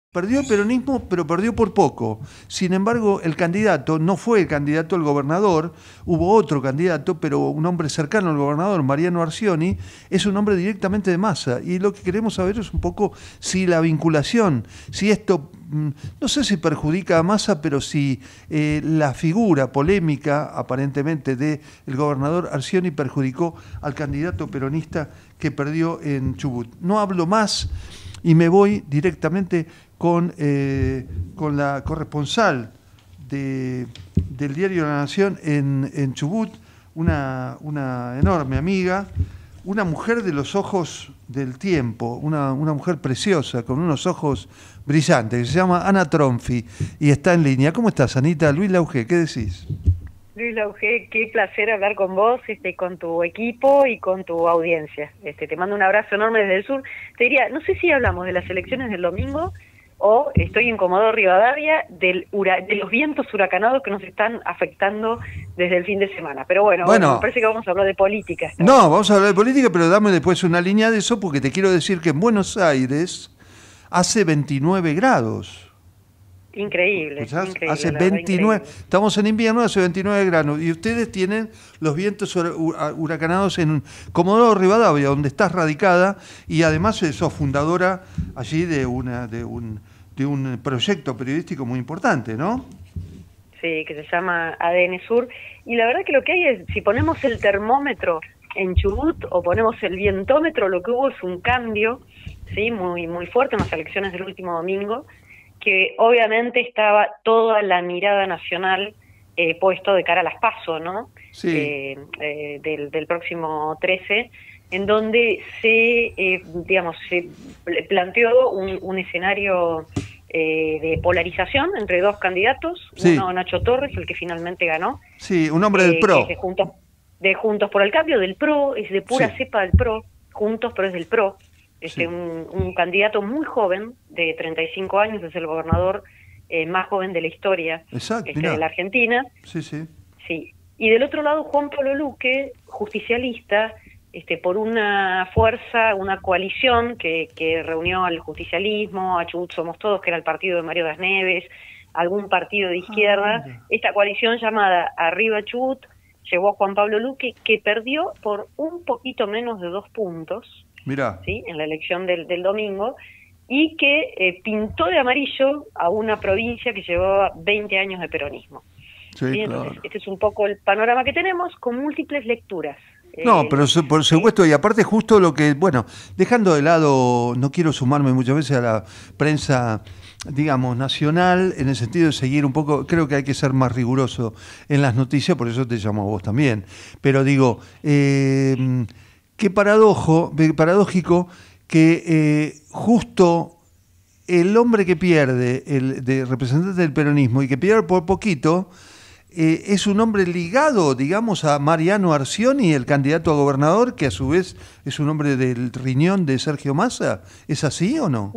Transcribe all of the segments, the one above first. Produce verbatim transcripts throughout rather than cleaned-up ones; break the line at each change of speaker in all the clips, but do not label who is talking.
Perdió el peronismo, pero perdió por poco. Sin embargo, el candidato no fue el candidato al gobernador, hubo otro candidato, pero un hombre cercano al gobernador, Mariano Arcioni, es un hombre directamente de Massa. Y lo que queremos saber es un poco si la vinculación, si esto, no sé si perjudica a Massa, pero si eh, la figura polémica, aparentemente, del gobernador Arcioni perjudicó al candidato peronista que perdió en Chubut. No hablo más y me voy directamente con, eh, con la corresponsal de, del diario La Nación en, en Chubut, una, una enorme amiga, una mujer de los ojos del tiempo, una, una mujer preciosa, con unos ojos brillantes, que se llama Ana Tronfi, y está en línea. ¿Cómo estás, Anita? Luis Laugé, ¿qué decís?
Luis Laugé, qué placer hablar con vos, este, con tu equipo y con tu audiencia. Este, te mando un abrazo enorme desde el sur. Te diría, no sé si hablamos de las elecciones del domingo o estoy en Comodoro Rivadavia del hura de los vientos huracanados que nos están afectando desde el fin de semana. Pero bueno,
bueno,
bueno me parece que vamos a hablar de política.
No, vez. vamos a hablar de política, pero dame después una línea de eso, porque te quiero decir que en Buenos Aires hace veintinueve grados.
Increíble, increíble.
Hace veintinueve,
increíble.
Estamos en invierno, hace veintinueve grados, y ustedes tienen los vientos huracanados en Comodoro Rivadavia, donde estás radicada, y además sos fundadora allí de una de un de un proyecto periodístico muy importante, ¿no?
Sí, que se llama A D N Sur, y la verdad que lo que hay es, si ponemos el termómetro en Chubut o ponemos el vientómetro, lo que hubo es un cambio, sí, muy muy fuerte en las elecciones del último domingo, que obviamente estaba toda la mirada nacional eh, puesto de cara a las PASO, ¿no?
Sí.
Eh, eh, del, del próximo trece, en donde se, eh, digamos, se planteó un, un escenario eh, de polarización entre dos candidatos,
sí.
Uno Nacho Torres, el que finalmente ganó.
Sí, un hombre
eh,
del PRO.
De Juntos, de Juntos por el Cambio, del PRO, es de pura
sí.
cepa del PRO, Juntos, pero es del PRO. Este,
sí.
un, un candidato muy joven, de treinta y cinco años, es el gobernador eh, más joven de la historia
Exacto,
este, de la Argentina.
Sí, sí.
Sí. Y del otro lado, Juan Pablo Luque, justicialista, este, por una fuerza, una coalición que, que reunió al justicialismo, a Chubut Somos Todos, que era el partido de Mario Das Neves, algún partido de izquierda. Ah, esta coalición llamada Arriba Chubut llevó a Juan Pablo Luque, que perdió por un poquito menos de dos puntos.
Mirá.
¿Sí? En la elección del, del domingo, y que eh, pintó de amarillo a una provincia que llevaba veinte años de peronismo.
Sí,
¿Sí?
claro.
Entonces, este es un poco el panorama que tenemos, con múltiples lecturas.
No,
eh,
pero por supuesto, y aparte justo lo que, bueno, dejando de lado, no quiero sumarme muchas veces a la prensa, digamos, nacional, en el sentido de seguir un poco, creo que hay que ser más riguroso en las noticias, por eso te llamo a vos también. Pero digo, eh, qué paradojo, paradójico que eh, justo el hombre que pierde, el de representante del peronismo, y que pierde por poquito, eh, es un hombre ligado, digamos, a Mariano Arcioni, el candidato a gobernador, que a su vez es un hombre del riñón de Sergio Massa. ¿Es así o no?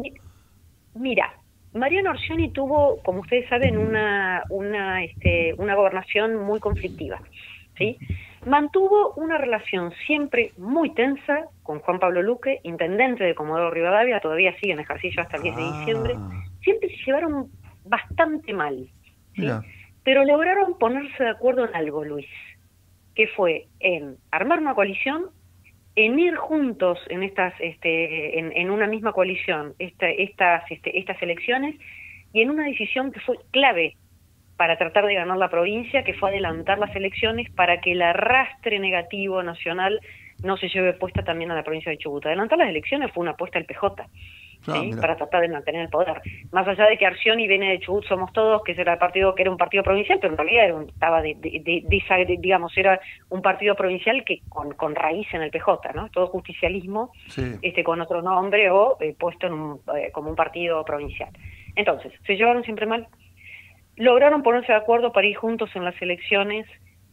Mira, Mariano Arcioni tuvo, como ustedes saben, una, una, este, una gobernación muy conflictiva, ¿sí? Mantuvo una relación siempre muy tensa con Juan Pablo Luque, intendente de Comodoro Rivadavia, todavía sigue en ejercicio hasta el diez de diciembre. Siempre se llevaron bastante mal, ¿sí? Pero lograron ponerse de acuerdo en algo, Luis, que fue en armar una coalición, en ir juntos en estas, este, en, en una misma coalición, esta, estas, este, estas elecciones, y en una decisión que fue clave para tratar de ganar la provincia, que fue adelantar las elecciones para que el arrastre negativo nacional no se lleve puesta también a la provincia de Chubut. Adelantar las elecciones fue una apuesta del P J, ¿sí? Ah, para tratar de mantener el poder. Más allá de que Arcioni viene de Chubut Somos Todos, que era el partido, que era un partido provincial, pero en realidad era un, estaba de, de, de, de esa, de, digamos, era un partido provincial que con, con raíz en el P J, ¿no? Todo justicialismo, sí. este, con otro nombre o eh, puesto en un, eh, como un partido provincial. Entonces, se llevaron siempre mal. Lograron ponerse de acuerdo para ir juntos en las elecciones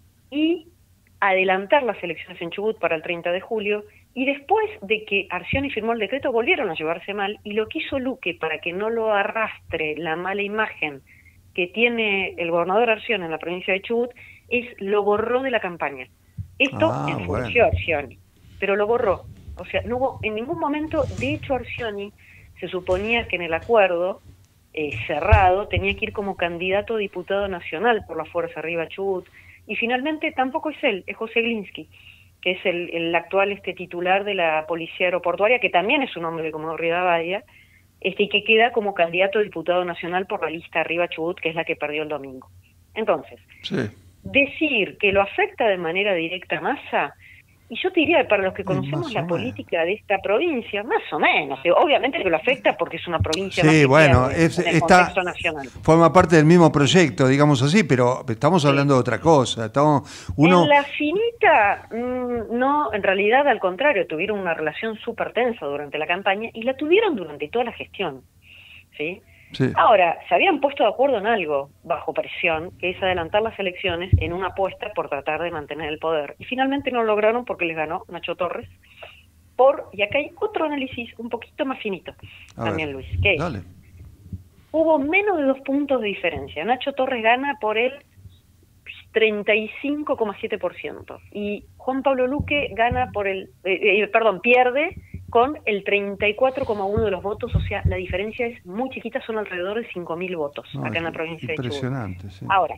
y adelantar las elecciones en Chubut para el treinta de julio, y después de que Arcioni firmó el decreto volvieron a llevarse mal, y lo que hizo Luque para que no lo arrastre la mala imagen que tiene el gobernador Arcioni en la provincia de Chubut es lo borró de la campaña. Esto ah, enfureció bueno. a Arcioni, pero lo borró. O sea, no hubo en ningún momento, de hecho Arcioni se suponía que en el acuerdo eh, cerrado, tenía que ir como candidato a diputado nacional por la Fuerza Arriba Chubut, y finalmente tampoco es él, es José Glinsky, que es el, el actual este titular de la Policía Aeroportuaria, que también es un hombre de Comodoro Rivadavia, este, y que queda como candidato a diputado nacional por la lista Arriba Chubut, que es la que perdió el domingo. Entonces, sí. decir que lo afecta de manera directa a Massa, y yo te diría, para los que conocemos la política de esta provincia, más o menos, obviamente que lo afecta porque es una provincia
sí,
más
bueno,
en
es,
el
está,
contexto nacional.
Forma parte del mismo proyecto, digamos así, pero estamos hablando sí. de otra cosa. Estamos, uno...
En la finita, mmm, no, en realidad al contrario, tuvieron una relación súper tensa durante la campaña y la tuvieron durante toda la gestión, ¿sí? Sí. Ahora, se habían puesto de acuerdo en algo bajo presión, que es adelantar las elecciones en una apuesta por tratar de mantener el poder. Y finalmente no lo lograron porque les ganó Nacho Torres. Por, y acá hay otro análisis un poquito más finito, a también ver, Luis, que dale. Hubo menos de dos puntos de diferencia. Nacho Torres gana por el treinta y cinco coma siete por ciento y Juan Pablo Luque gana por el, eh, eh, perdón, pierde con el treinta y cuatro coma uno de los votos, o sea, la diferencia es muy chiquita, son alrededor de cinco mil votos no, acá en la provincia de Chubut.
Impresionante, sí.
Ahora,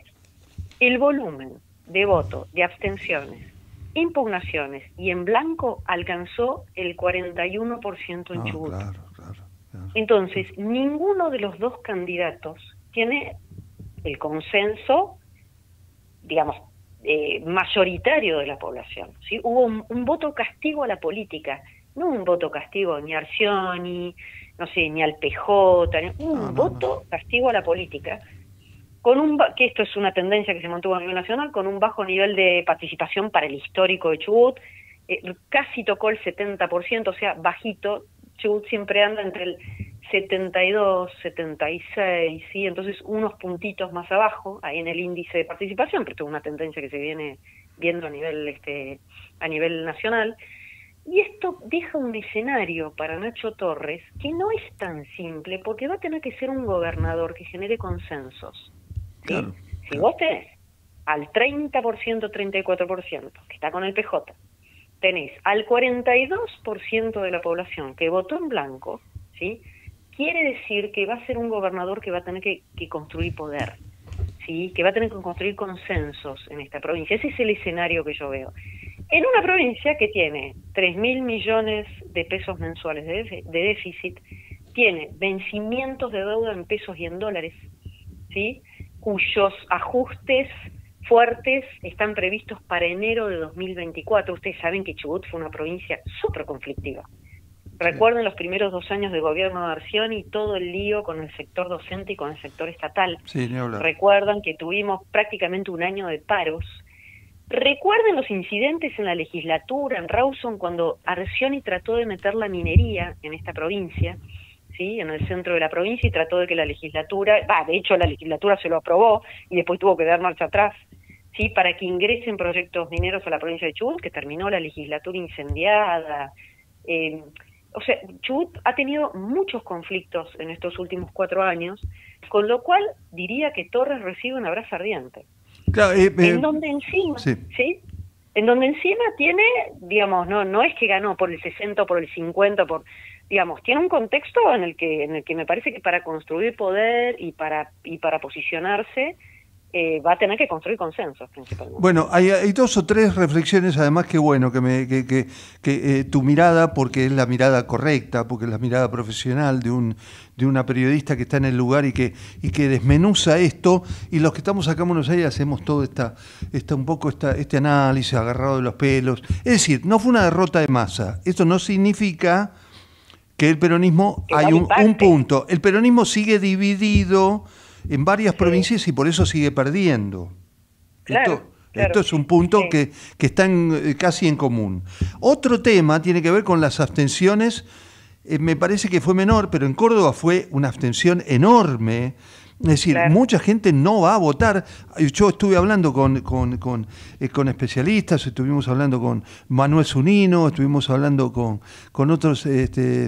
el volumen de voto, de abstenciones, impugnaciones y en blanco alcanzó el cuarenta y uno por ciento en no, Chubut.
Claro, claro, claro.
Entonces, ninguno de los dos candidatos tiene el consenso, digamos, eh, mayoritario de la población, ¿sí? Hubo un, un voto castigo a la política, no un voto castigo ni a Arcioni, no sé, ni al P J, ni, un no, no, voto no. castigo a la política, con un que esto es una tendencia que se mantuvo a nivel nacional, con un bajo nivel de participación para el histórico de Chubut, eh, casi tocó el setenta por ciento, o sea, bajito. Chubut siempre anda entre el setenta y dos, setenta y seis, ¿sí? Entonces unos puntitos más abajo, ahí en el índice de participación, pero esto es una tendencia que se viene viendo a nivel, este, a nivel nacional. Y esto deja un escenario para Nacho Torres que no es tan simple, porque va a tener que ser un gobernador que genere consensos, ¿sí? Claro, si claro. vos tenés al treinta por ciento, treinta y cuatro por ciento, que está con el P J, tenés al cuarenta y dos por ciento de la población que votó en blanco, ¿sí? Quiere decir que va a ser un gobernador que va a tener que, que construir poder, ¿sí? Que va a tener que construir consensos en esta provincia. Ese es el escenario que yo veo. En una provincia que tiene tres mil millones de pesos mensuales de, de déficit, tiene vencimientos de deuda en pesos y en dólares, ¿sí? Cuyos ajustes fuertes están previstos para enero de dos mil veinticuatro. Ustedes saben que Chubut fue una provincia súper conflictiva. Recuerden los primeros dos años de gobierno de Arcioni y todo el lío con el sector docente y con el sector estatal.
Sí, ni hablar.
Recuerdan que tuvimos prácticamente un año de paros. Recuerden los incidentes en la legislatura, en Rawson, cuando Arcioni trató de meter la minería en esta provincia, ¿sí? En el centro de la provincia, y trató de que la legislatura, bah, de hecho la legislatura se lo aprobó y después tuvo que dar marcha atrás, ¿sí? Para que ingresen proyectos mineros a la provincia de Chubut, que terminó la legislatura incendiada. Eh, o sea, Chubut ha tenido muchos conflictos en estos últimos cuatro años, con lo cual diría que Torres recibe un abrazo ardiente.
Claro, eh, eh,
en donde encima, sí. ¿sí? En donde encima tiene, digamos, no no es que ganó por el sesenta, por el cincuenta, por, digamos, tiene un contexto en el que en el que me parece que para construir poder y para y para posicionarse eh, va a tener que construir consensos principalmente.
Bueno, hay, hay dos o tres reflexiones además que bueno, que, me, que, que, que eh, tu mirada, porque es la mirada correcta, porque es la mirada profesional de un de una periodista que está en el lugar y que y que desmenuza esto, y los que estamos acá en Buenos Aires hacemos todo esta, esta un poco esta, este análisis agarrado de los pelos. Es decir, no fue una derrota de Massa. Esto no significa que el peronismo que hay un, un punto. El peronismo sigue dividido en varias sí. provincias y por eso sigue perdiendo.
Claro,
esto,
claro.
esto es un punto
sí.
que, que está en, casi en común. Otro tema tiene que ver con las abstenciones. Eh, me parece que fue menor, pero en Córdoba fue una abstención enorme. Es decir, claro. mucha gente no va a votar. Yo estuve hablando con, con, con, eh, con especialistas, estuvimos hablando con Manuel Zunino, estuvimos hablando con, con otros este,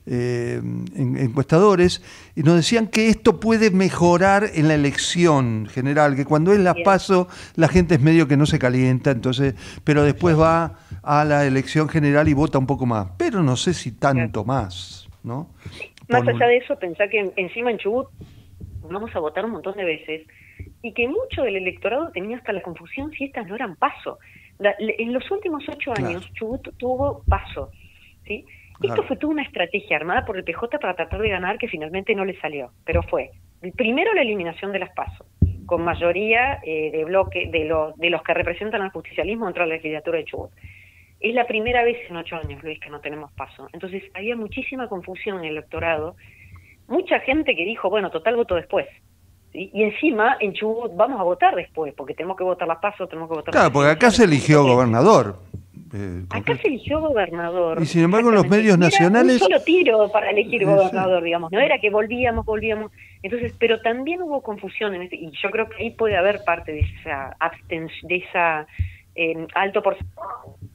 eh, encuestadores, y nos decían que esto puede mejorar en la elección general, que cuando es la PASO la gente es medio que no se calienta, entonces, pero después va a la elección general y vota un poco más. Pero no sé si tanto más, ¿no?
Más allá de eso, pensá que en- encima en Chubut vamos a votar un montón de veces y que mucho del electorado tenía hasta la confusión si estas no eran PASO. La- le- en los últimos ocho
Claro.
años Chubut tuvo PASO, ¿sí? Esto
Claro.
fue toda una estrategia armada por el P J para tratar de ganar que finalmente no le salió, pero fue primero la eliminación de las PASO, con mayoría eh, de bloque de, lo- de los que representan al justicialismo dentro de la legislatura de Chubut. Es la primera vez en ocho años, Luis, que no tenemos PASO. Entonces había muchísima confusión en el electorado, mucha gente que dijo, bueno, total voto después. ¿Sí? Y encima en Chubut vamos a votar después, porque tenemos que votar las PASO, tenemos que votar las
Claro, porque acá se
presidenciales.
eligió
Entonces,
gobernador. eh,
acá
concreto.
se eligió gobernador.
Y sin embargo, en los
exactamente,
medios
y era
nacionales-
un solo tiro para elegir
Eh,
gobernador,
sí.
digamos. No era que volvíamos, volvíamos. Entonces, pero también hubo confusión en este, y yo creo que ahí puede haber parte de esa abstención, de esa eh, alto porcentaje.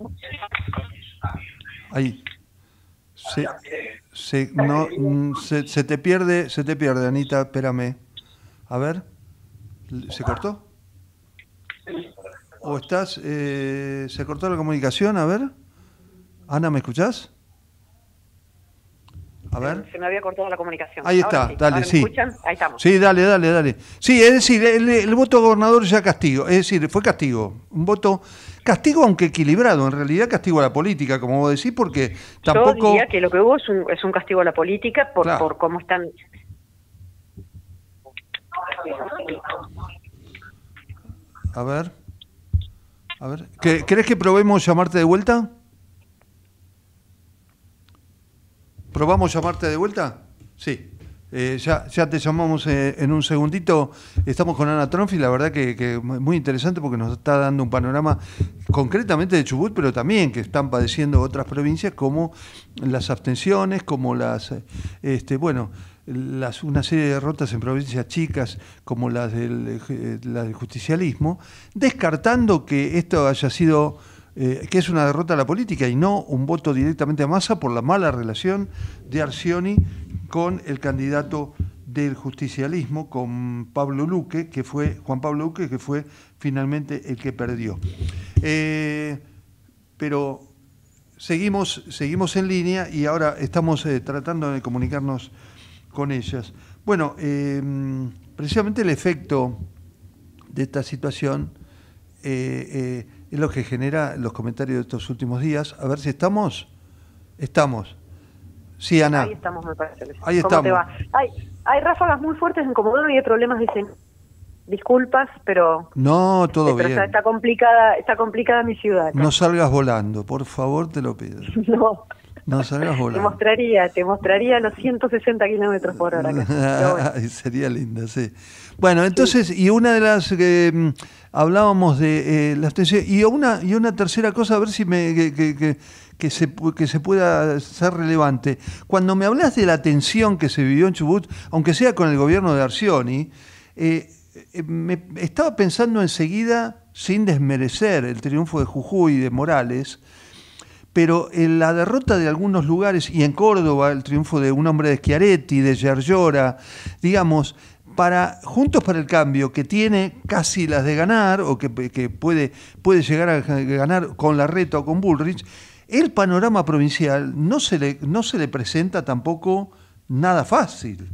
Ahí. Se, se, no, mm, se, se te pierde, se te pierde, Anita, espérame. A ver, ¿se cortó? ¿O estás, eh, se cortó la comunicación? A ver. Ana, ¿me escuchás? A ver.
Se me había cortado la comunicación.
Ahí
Ahora
está,
sí.
dale,
¿Ahora me
sí.
escuchan? Ahí estamos.
Sí, dale, dale, dale. Sí, es decir, el, el voto gobernador ya castigo, es decir, fue castigo. Un voto castigo, aunque equilibrado, en realidad castigo a la política, como vos decís, porque tampoco...
Yo diría que lo que hubo es un, es un castigo a la política por,
Claro.
por cómo están.
A ver. A ver. ¿Qué- ¿Querés que probemos llamarte de vuelta? ¿Probamos llamarte de vuelta? Sí. Eh, ya, ya te llamamos eh, en un segundito. Estamos con Ana Tronfi, la verdad que, que muy interesante porque nos está dando un panorama concretamente de Chubut, pero también que están padeciendo otras provincias como las abstenciones, como las, eh, este, bueno, las, una serie de derrotas en provincias chicas como las del, eh, la del justicialismo, descartando que esto haya sido... Eh, que es una derrota a la política y no un voto directamente a Massa por la mala relación de Arcioni con el candidato del justicialismo, con Pablo Luque, que fue Juan Pablo Luque, que fue finalmente el que perdió. Eh, pero seguimos, seguimos en línea y ahora estamos eh, tratando de comunicarnos con ellas. Bueno, eh, precisamente el efecto de esta situación eh, eh, es lo que genera los comentarios de estos últimos días. A ver si estamos. Estamos. Sí, Ana.
Ahí estamos, me parece.
Ahí
¿Cómo
estamos.
te va? Hay, hay ráfagas muy fuertes en Comodoro y hay problemas de señal. Disculpas, pero,
No, todo
pero
bien.
está, está complicada, está complicada mi ciudad.
No salgas volando, por favor, te lo pido.
No.
No salgas
Te
volando.
mostraría, te mostraría los ciento sesenta kilómetros por hora. acá. Pero bueno.
Ay, sería linda, sí. Bueno, entonces, y una de las que mm, hablábamos de eh, las abstención, y una y una tercera cosa, a ver si me que, que, que, que se pu- que se pueda ser relevante. Cuando me hablas de la tensión que se vivió en Chubut, aunque sea con el gobierno de Arcioni, eh, eh, me estaba pensando enseguida, sin desmerecer el triunfo de Jujuy y de Morales, pero en la derrota de algunos lugares, y en Córdoba el triunfo de un hombre de Schiaretti, de Giorgiora, digamos, para Juntos para el Cambio, que tiene casi las de ganar, o que, que puede, puede llegar a ganar con Larreta o con Bullrich, el panorama provincial no se le, no se le presenta tampoco nada fácil.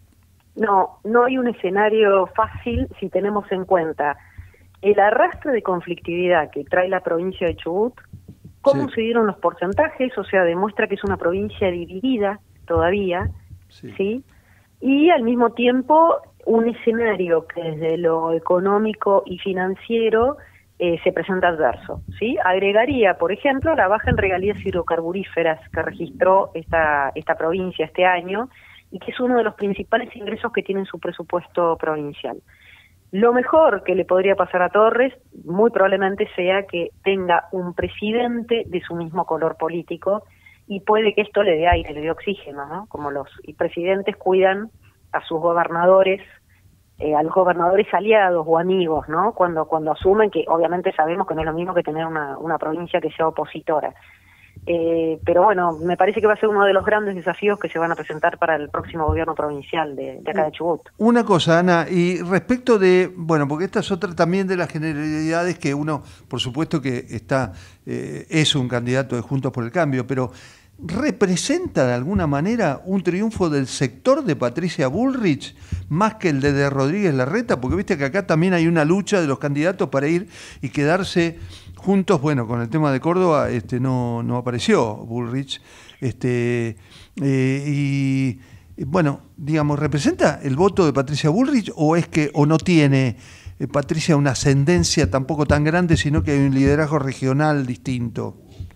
No, no hay un escenario fácil si tenemos en cuenta el arrastre de conflictividad que trae la provincia de Chubut, cómo
Sí.
se dieron los porcentajes, o sea, demuestra que es una provincia dividida todavía,
Sí.
¿sí? Y al mismo tiempo un escenario que desde lo económico y financiero eh, se presenta adverso, ¿sí? Agregaría, por ejemplo, la baja en regalías hidrocarburíferas que registró esta, esta provincia este año y que es uno de los principales ingresos que tiene en su presupuesto provincial. Lo mejor que le podría pasar a Torres, muy probablemente sea que tenga un presidente de su mismo color político y puede que esto le dé aire, le dé oxígeno, ¿no? Como los y presidentes cuidan a sus gobernadores, eh, a los gobernadores aliados o amigos, ¿no? Cuando cuando asumen, que obviamente sabemos que no es lo mismo que tener una, una provincia que sea opositora. Eh, pero bueno, me parece que va a ser uno de los grandes desafíos que se van a presentar para el próximo gobierno provincial de, de acá de Chubut.
Una cosa, Ana, y respecto de, bueno, porque esta es otra también de las generalidades que uno, por supuesto que está, eh, es un candidato de Juntos por el Cambio, pero representa de alguna manera un triunfo del sector de Patricia Bullrich más que el de, de Rodríguez Larreta? Porque viste que acá también hay una lucha de los candidatos para ir y quedarse juntos. Bueno, con el tema de Córdoba este, no, no apareció Bullrich. Este, eh, y bueno, digamos, ¿representa el voto de Patricia Bullrich o es que o no tiene eh, Patricia una ascendencia tampoco tan grande, sino que hay un liderazgo regional distinto?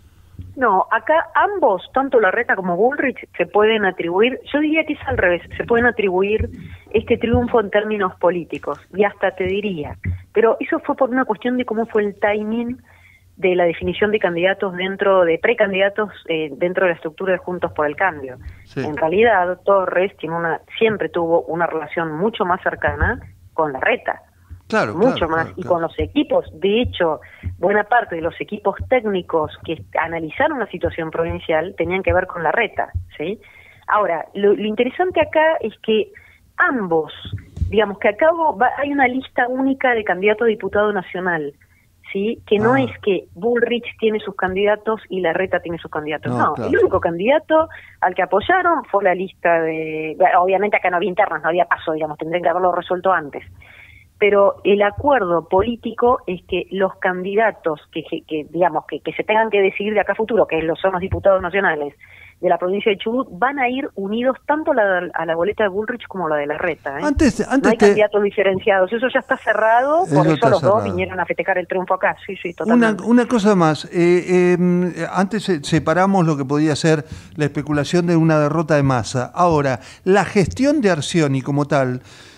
No, acá ambos, tanto Larreta como Bullrich, se pueden atribuir, yo diría que es al revés, se pueden atribuir este triunfo en términos políticos, y hasta te diría, pero eso fue por una cuestión de cómo fue el timing de la definición de candidatos dentro de precandidatos eh, dentro de la estructura de Juntos por el Cambio. Sí. En realidad, Torres tiene una, siempre tuvo una relación mucho más cercana con Larreta.
Claro,
mucho
claro,
más,
claro,
y
claro.
con los equipos, de hecho, buena parte de los equipos técnicos que analizaron la situación provincial tenían que ver con Larreta, ¿sí? Ahora, lo, lo interesante acá es que ambos, digamos que acá va, hay una lista única de candidato a diputado nacional, ¿sí? Que no ah. es que Bullrich tiene sus candidatos y Larreta tiene sus candidatos, no, no claro. El único candidato al que apoyaron fue la lista de, obviamente acá no había internas, no había paso, digamos, tendrían que haberlo resuelto antes. Pero el acuerdo político es que los candidatos que, que, que digamos que, que se tengan que decidir de acá a futuro, que son los diputados nacionales de la provincia de Chubut, van a ir unidos tanto a la, a la boleta de Bullrich como a la de Larreta. ¿eh?
Antes, antes
no hay
te...
candidatos diferenciados, eso ya está cerrado,
eso
por eso los
cerrado.
dos vinieron a festejar el triunfo acá. Sí, sí, totalmente.
Una, una cosa más, eh, eh, antes separamos lo que podía ser la especulación de una derrota de Massa. Ahora, la gestión de Arcioni como tal,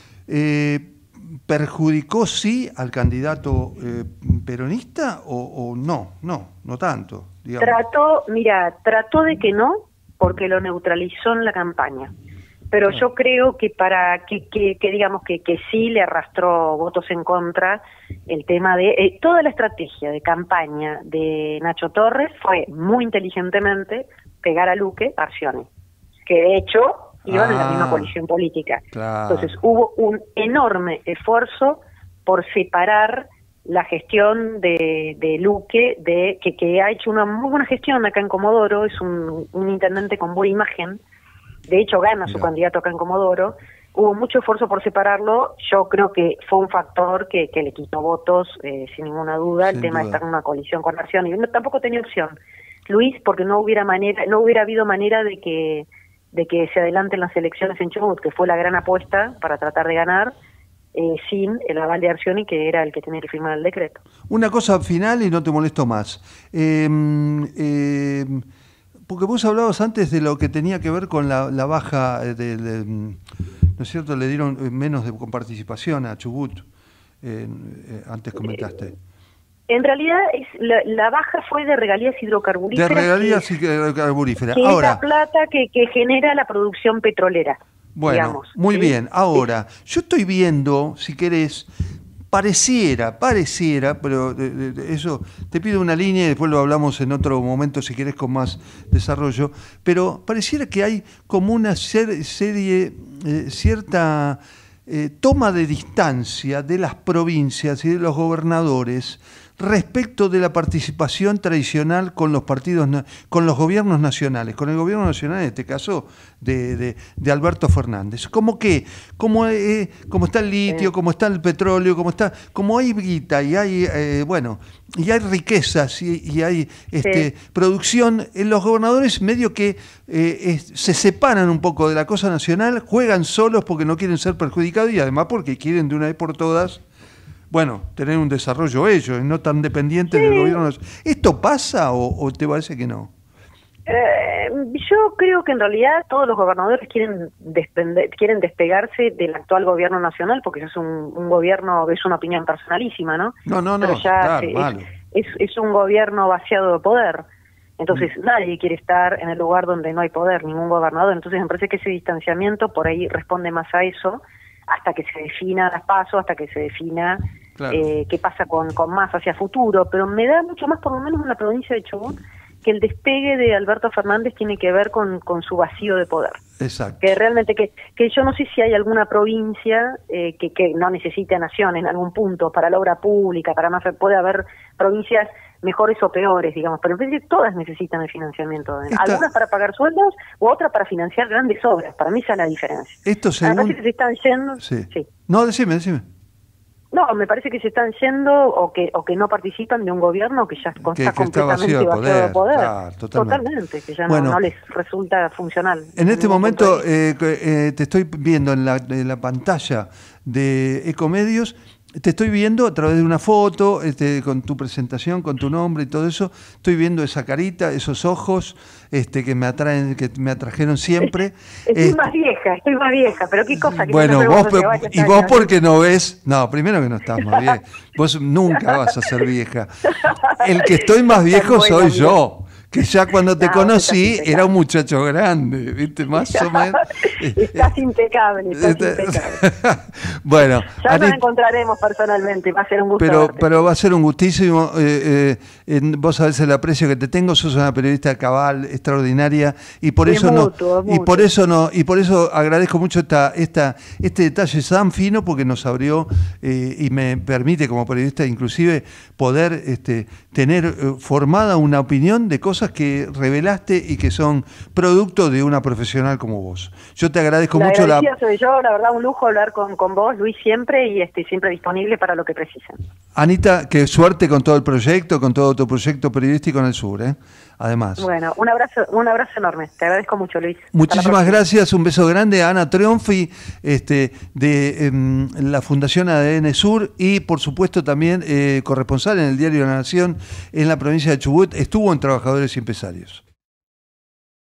eh, ¿perjudicó sí al candidato eh, peronista o, o no? No, no tanto. Digamos.
Trató, mira, trató de que no, porque lo neutralizó en la campaña. Pero yo creo que para que, que, que digamos que, que sí le arrastró votos en contra el tema de eh, toda la estrategia de campaña de Nacho Torres fue muy inteligentemente pegar a Luque Arcioni, que de hecho iban ah, en la misma coalición política.
Claro.
Entonces hubo un enorme esfuerzo por separar la gestión de, de Luque, de que, que ha hecho una muy buena gestión acá en Comodoro, es un, un intendente con buena imagen, de hecho gana Mira. su candidato acá en Comodoro, hubo mucho esfuerzo por separarlo, yo creo que fue un factor que, que le quitó votos, eh, sin ninguna duda, sin el tema duda. de estar en una coalición con Arcioni, y no, tampoco tenía opción, Luis, porque no hubiera manera, no hubiera habido manera de que de que se adelanten las elecciones en Chubut, que fue la gran apuesta para tratar de ganar, eh, sin el aval de Arcioni, que era el que tenía que firmar el decreto.
Una cosa final y no te molesto más. Eh, eh, porque vos hablabas antes de lo que tenía que ver con la, la baja, de, de, ¿no es cierto? Le dieron menos de participación a Chubut, eh, eh, antes comentaste.
En realidad es la, la baja fue de regalías hidrocarburíferas.
De regalías hidrocarburíferas.
Que
Ahora,
esa plata que, que genera la producción petrolera.
Bueno,
digamos,
muy
¿sí?
bien. Ahora, yo estoy viendo, si querés, pareciera, pareciera, pero de, de, eso te pido una línea y después lo hablamos en otro momento si querés con más desarrollo, pero pareciera que hay como una ser, serie, eh, cierta eh, toma de distancia de las provincias y de los gobernadores respecto de la participación tradicional con los partidos, con los gobiernos nacionales, con el gobierno nacional, en este caso, de, de, de Alberto Fernández. Como que, como, eh, como está el litio, como está el petróleo, como está, como hay guita y hay, eh, bueno, y hay riquezas y, y hay este, sí. producción, en los gobernadores medio que eh, es, se separan un poco de la cosa nacional, juegan solos porque no quieren ser perjudicados y además porque quieren de una vez por todas, bueno, tener un desarrollo ellos, no tan dependientes sí. del gobierno. ¿Esto pasa o, o te parece que no?
Eh, yo creo que en realidad todos los gobernadores quieren despender, quieren despegarse del actual gobierno nacional, porque es un, un gobierno, es una opinión personalísima, ¿no?
No, no, no,
Pero ya
claro,
es,
vale.
es, es un gobierno vaciado de poder. Entonces mm. nadie quiere estar en el lugar donde no hay poder, ningún gobernador. Entonces me parece que ese distanciamiento por ahí responde más a eso, hasta que se defina las pasos, hasta que se defina claro. eh, qué pasa con, con más hacia futuro, pero me da mucho más, por lo menos en la provincia de Chubut, que el despegue de Alberto Fernández tiene que ver con, con su vacío de poder.
Exacto.
Que realmente, que, que yo no sé si hay alguna provincia eh, que, que no necesite a Nación en algún punto para la obra pública, para más, puede haber provincias mejores o peores, digamos, pero en principio todas necesitan el financiamiento.
Esta...
Algunas para pagar sueldos u otras para financiar grandes obras. Para mí esa es la diferencia.
Esto según...
Me parece que se están yendo...
Sí.
Sí.
No, decime, decime.
No, me parece que se están yendo o que o que no participan de un gobierno que ya está
que, que
completamente
está vacío
vacío de poder.
Claro, totalmente.
totalmente, que ya
bueno,
no, no les resulta funcional.
En este momento eh, eh, te estoy viendo en la, en la pantalla de Ecomedios, te estoy viendo a través de una foto, este, con tu presentación, con tu nombre y todo eso. Estoy viendo esa carita, esos ojos este, que me atraen, que me atrajeron siempre.
Estoy
este,
más vieja, estoy más vieja, pero qué cosa que
bueno,
no
vos, y vos
años.
porque no ves, no, primero que no estás más vieja, vos nunca vas a ser vieja. El que estoy más viejo soy bueno, yo. Que ya cuando te no, conocí era un muchacho grande, ¿viste? Más o menos.
Estás impecable, estás impecable.
Bueno.
Ya Anit... nos encontraremos personalmente, va a ser un gusto.
Pero,
verte.
pero va a ser un gustísimo. Eh, eh, vos sabés el aprecio que te tengo, sos una periodista cabal, extraordinaria, y por eso
mutuo,
no, y por eso no, y por eso agradezco mucho esta, esta, este detalle tan fino, porque nos abrió eh, y me permite como periodista inclusive poder este, tener eh, formada una opinión de cosas que revelaste y que son producto de una profesional como vos. Yo te agradezco
la
mucho la...
soy yo, la verdad un lujo hablar con, con vos, Luis, siempre, y estoy siempre disponible para lo que precisen.
Anita, que suerte con todo el proyecto, con todo tu proyecto periodístico en el sur, ¿eh? Además.
Bueno, un abrazo, un abrazo enorme. Te agradezco mucho, Luis.
Muchísimas gracias, un beso grande a Ana Triunfi, este, de eh, la Fundación A D N Sur, y por supuesto también eh, corresponsal en el Diario de la Nación en la provincia de Chubut. Estuvo en Trabajadores y Empresarios.